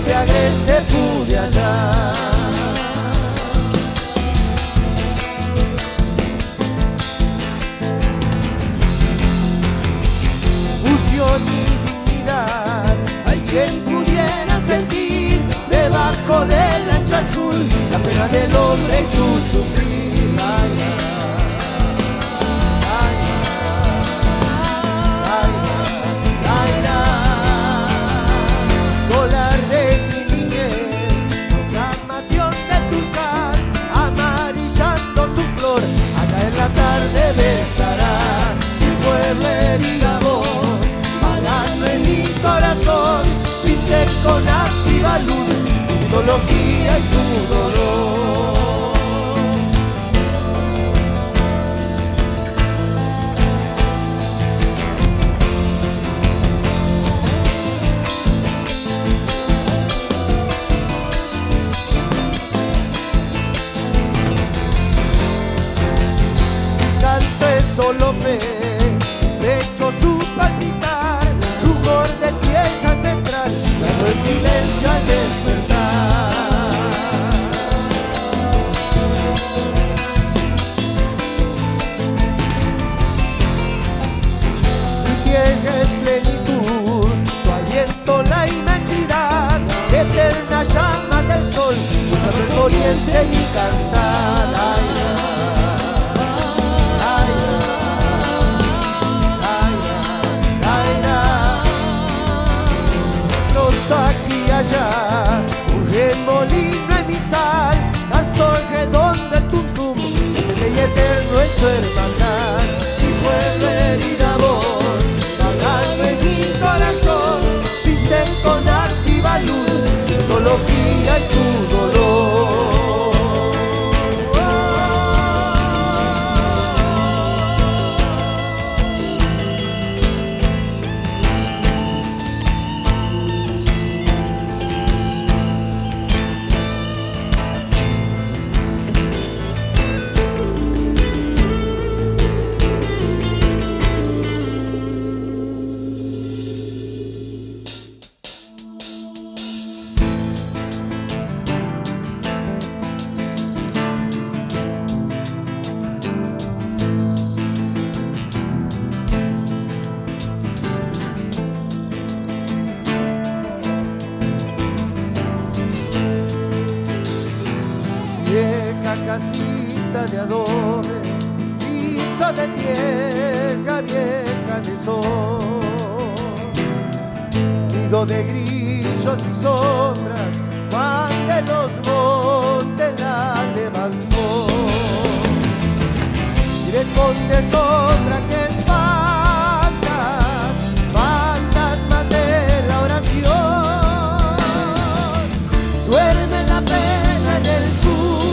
de agrese pude hallar. Fusión y dignidad, hay quien pudiera sentir debajo del ancho azul la pena del hombre y su sufrir. Solar de mi niñez, proclamación de tus cal, amarillando su flor, acá en la tarde besará mi pueblo herida voz, pagando en mi corazón, pinté con activa luz su mitología y su dolor. Solo fe, pecho su palpitar, rumor de tierra ancestral, pasó el silencio al despertar. Mi tierra es plenitud, su aliento la inmensidad, eterna llama del sol, buscando el oriente mi cantar. Aquí allá, un remolino en mi sal, canto redondo el tum tum, y eterno en su hermandad. Mi pueblo herida voz, pagando en mi corazón, pinté con activa luz su mitología y su dolor. Vieja casita de adobe, piso de tierra vieja de sol, nido de grillos y sombras, Juan de los montes la levantó. Y responde sombra que espantas, fantasmas de la oración, duerme la pena en el sur.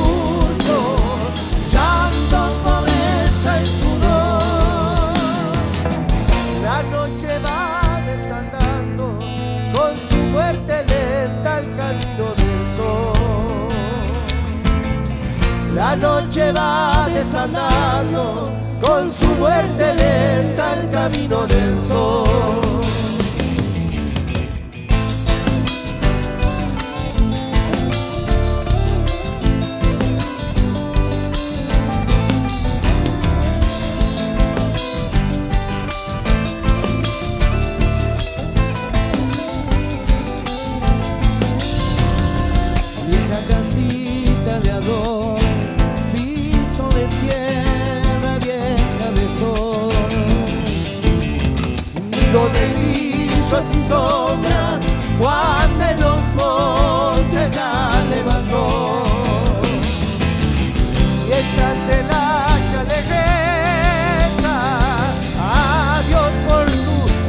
La noche va desandando, con su muerte lenta el camino del sol. Vieja casita de ador, de tierra vieja de sol, nido de grillos y sombras, Juan de los montes la levantó. Mientras el hacha le reza a Dios por su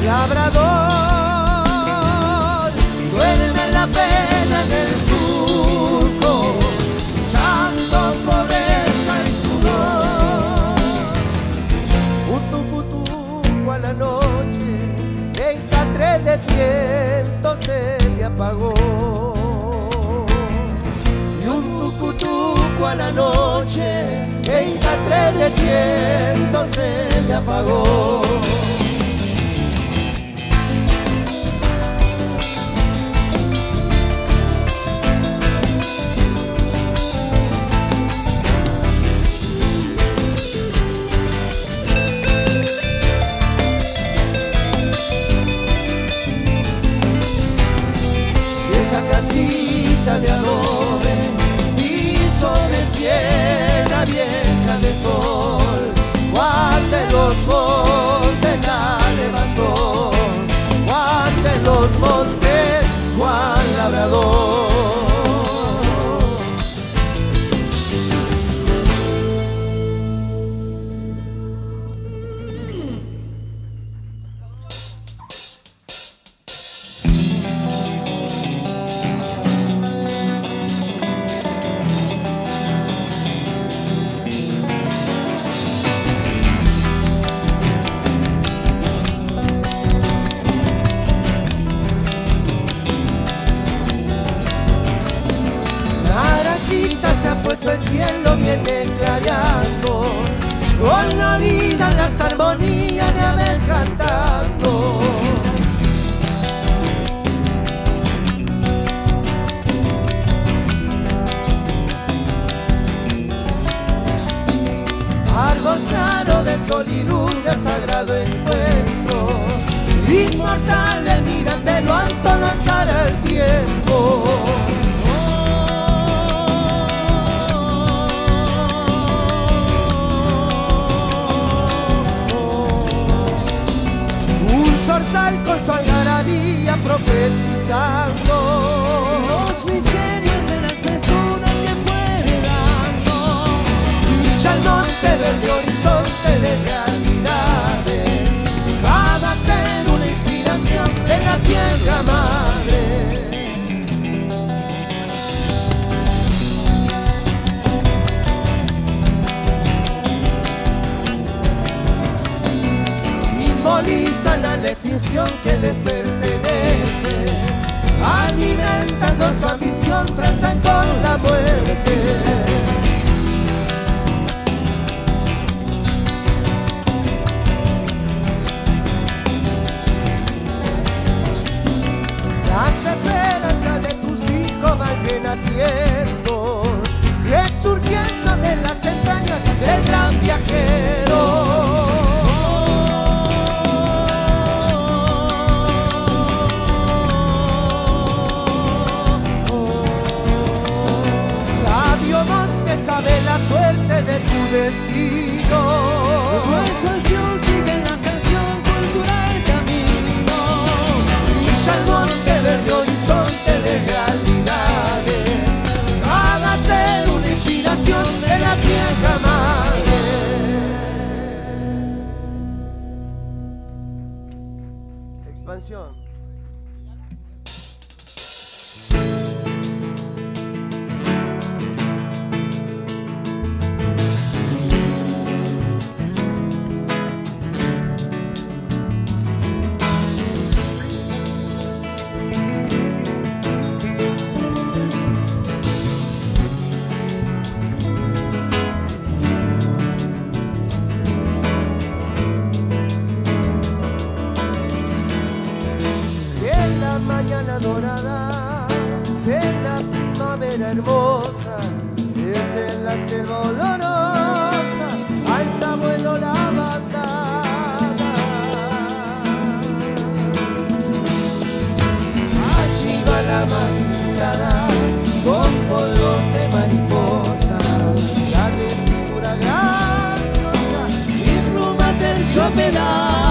labrador, duerme la pena en el surco, llanto, pobreza y sudor. Un tucutuco a la noche, en catre de tiento se le apagó. Y un tucutuco a la noche, en catre de tiento se le apagó. dan la vida en las armonías de aves cantando. Árbol claro de sol y luz de sagrado encuentro, inmortales miran de lo alto danzar el tiempo. Un zorzal con su algarabía profetizando los misterios de la espesura que fue heredando. Brilla el monte verde horizonte de realidades, cada ser una inspiración de la tierra madre. Simbolizan a la extinción que les pertenece, alimentando su ambición, transan con la muerte. Las esperanzas de tus hijos van renaciendo, resurgiendo de las entrañas del gran viajero. Sabio monte sabe la suerte de tu destino, tu expansión sigue en la canción cultural camino. Brilla el monte verde horizonte de realidades, cada ser una inspiración de la tierra madre. Expansión. Mañana dorada de la primavera hermosa, desde la selva olorosa alza vuelo la bandada. Allí va la más pintada con polvos de mariposa, la de figura graciosa y pluma terciopelada.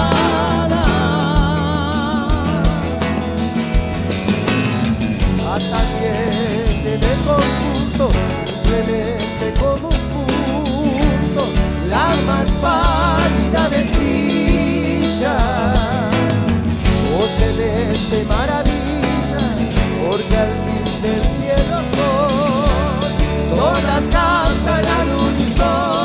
También en el conjunto, simplemente como un punto, la más pálida mesilla, oh celeste maravilla, porque al fin del cielo son, todas cantan al unísono.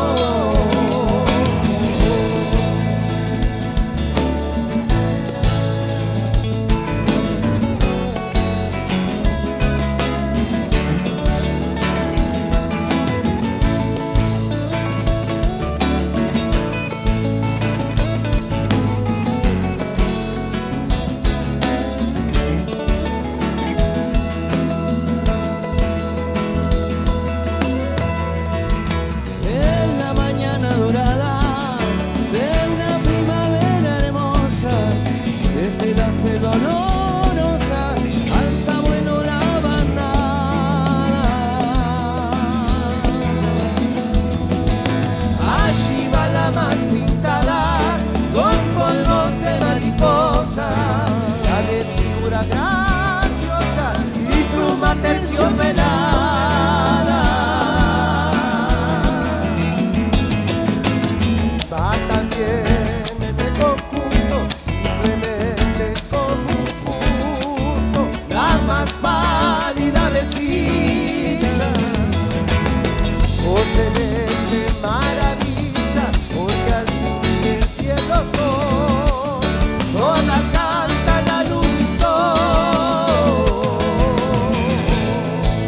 Graciosa y pluma terciopelada, va también en el conjunto, simplemente como un punto, la más pálida mesilla, oh celeste maravilla, porque al fin del cielo son, todas cantan la luz.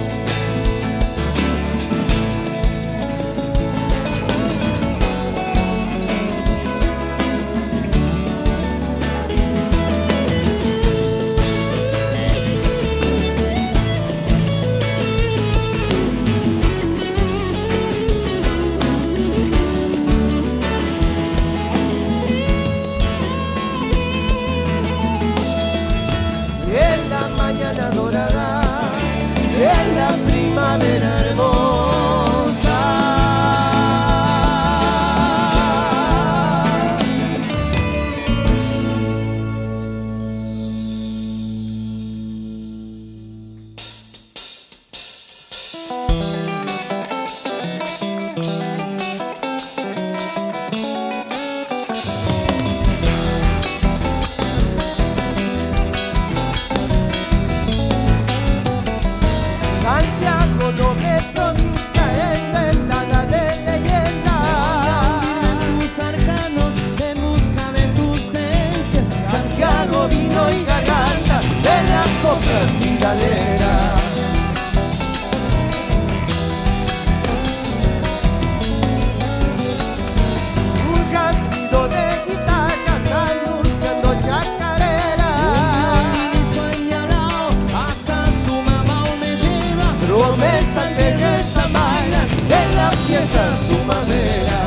muestra su manera.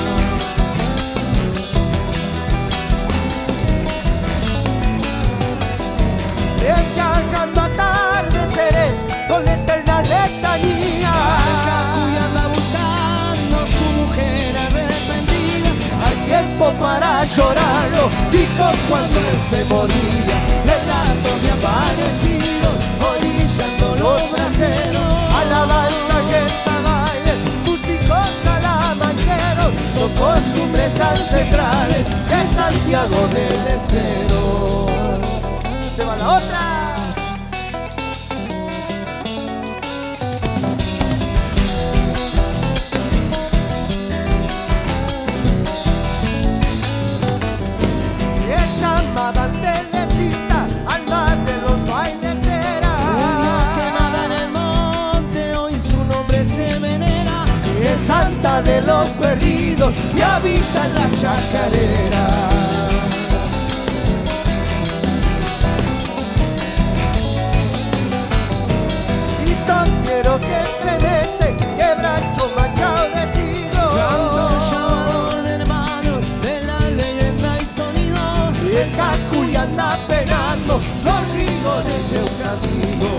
Desgarrando atardeceres con eterna letanía. Y anda buscando su mujer arrepentida. Hay tiempo para llorarlo, dijo cuando él se moría. Relatos de aparecidos, orillando los braceros. Alabanza, fiesta, baile, músicos salamanqueros, son costumbres ancestrales de Santiago del Estero. Se va la otra. Es llamada Teresita, alma de los bailes era. Quemada en el monte, hoy su nombre se venera. Es santa de los perdidos y habita en la chacarera. Quiero que estremece, quebracho machado de siglo. Canto llamador de hermanos de la leyenda y sonido. Y el Cacuy anda penando los rigores de un castigo.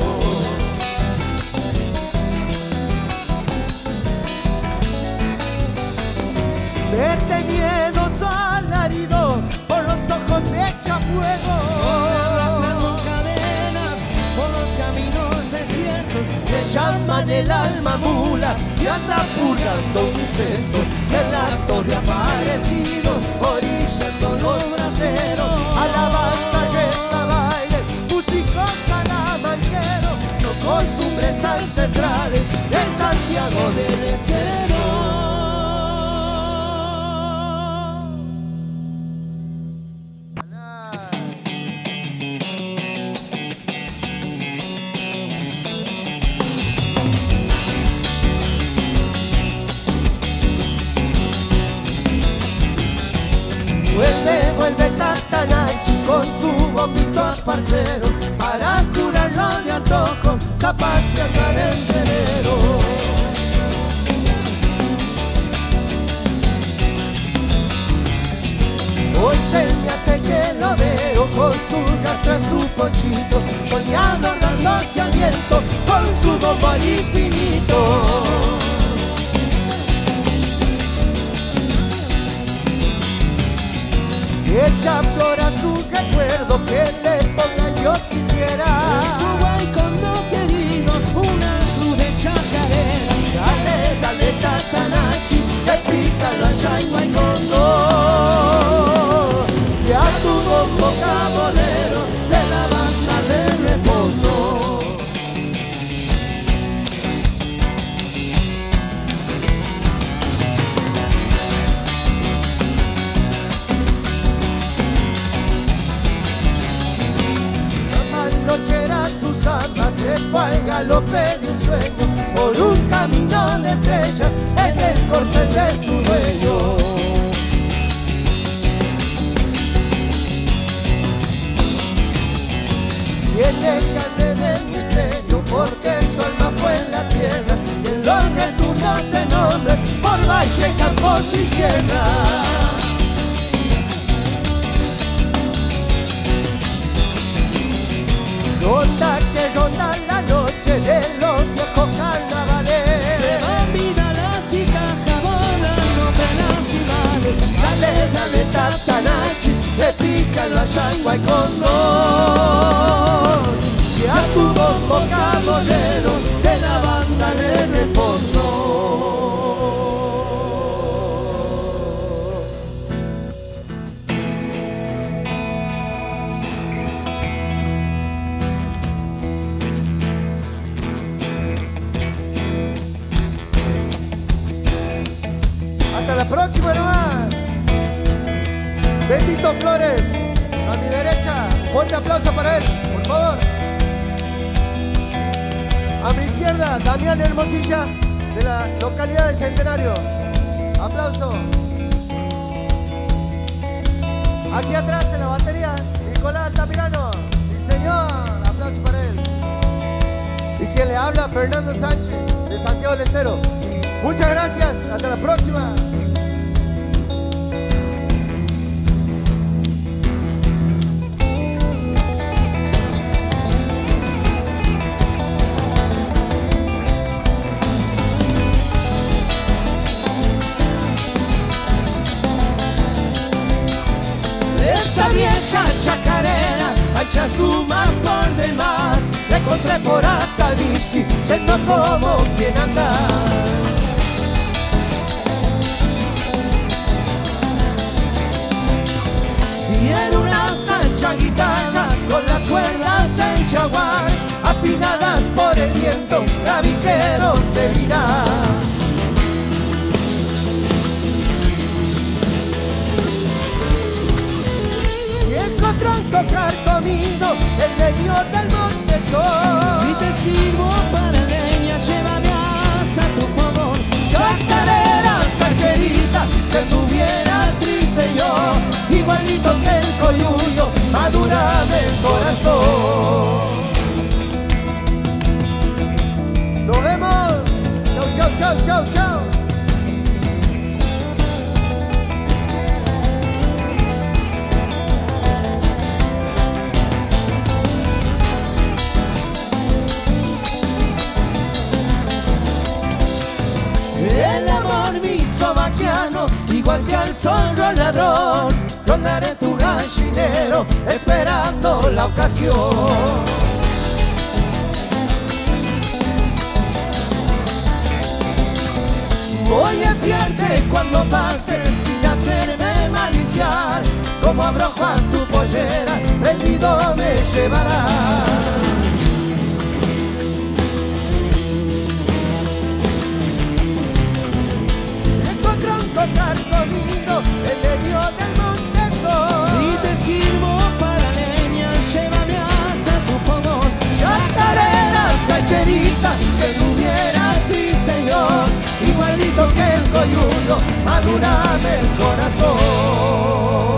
Mete miedo su alarido, por los ojos se echa fuego. Arrastrando cadenas por los caminos desiertos. Le llaman el alma mula y anda purgando un incesto. Relatos de aparecidos, orillando los braceros. Alabanza, reza, bailes, músicos salamanqueros, son costumbres ancestrales de Santiago del Estero. Vuelve Tatanachi con su bombito a parcero para curarlo de antojo, zapateando al enterero. Hoy se me hace que lo veo con su rastra, su ponchito, soñando dándose al viento con su bombo al infinito. Echa flor a su recuerdo, que le ponga yo quisiera. Su guaycondo querido, una cruz de chacarera. Dale, dale Tatanachi, que pícalo allá en Guaycondo. Y a tu bombo cabolero de la banda de Repondo. Nochera sus almas se fue al galope de un sueño por un camino de estrellas en el corcel de su dueño. Tiene carne de miserio porque su alma fue en la tierra y el hombre tuvo de nombre por valle, campos y sierra. Ronda que ronda la noche de los viejos carnavales. Se va vida las y caja borrando penas y males. Dale, dale Tatanachi, que pícalo allá en Guaycondo. Que a tu bombo cabolero de la banda le respondo. Hasta la próxima nomás. Betito Flores, a mi derecha. Fuerte aplauso para él, por favor. A mi izquierda, Damián Hermosilla, de la localidad de Centenario. Aplauso. Aquí atrás en la batería, Nicolás Altamirano. Sí, señor. Aplauso para él. Y quien le habla, Fernando Sánchez, de Santiago del Estero. Muchas gracias, hasta la próxima. Esa vieja chacarera ancha su mar por demás. La encontré por Atavishki, yendo como quien anda. Y en una ancha guitarra con las cuerdas en jaguar, afinadas por el viento, un clavijero servirá. Tronco carcomido en medio del monte sol. Si te sirvo para leña, llévame a tu fogón. Chacarera, sacherita, se tuviera triste yo, igualito que el coyuyo, madurame el corazón. Nos vemos. Chau, chau, chau, chau, chau. El amor me hizo vaquiano, igual que al zorro al ladrón. Rondaré tu gallinero, esperando la ocasión. Voy a espiarte cuando pases sin hacerme maliciar. Como abrojo a tu pollera, prendido me llevará. Carcomido en medio del monte sol. Si te sirvo para leña, llévame a tu fogón. Chacarera, sacherita, se tuviera a ti, señor, igualito que el coyuyo, madurame el corazón.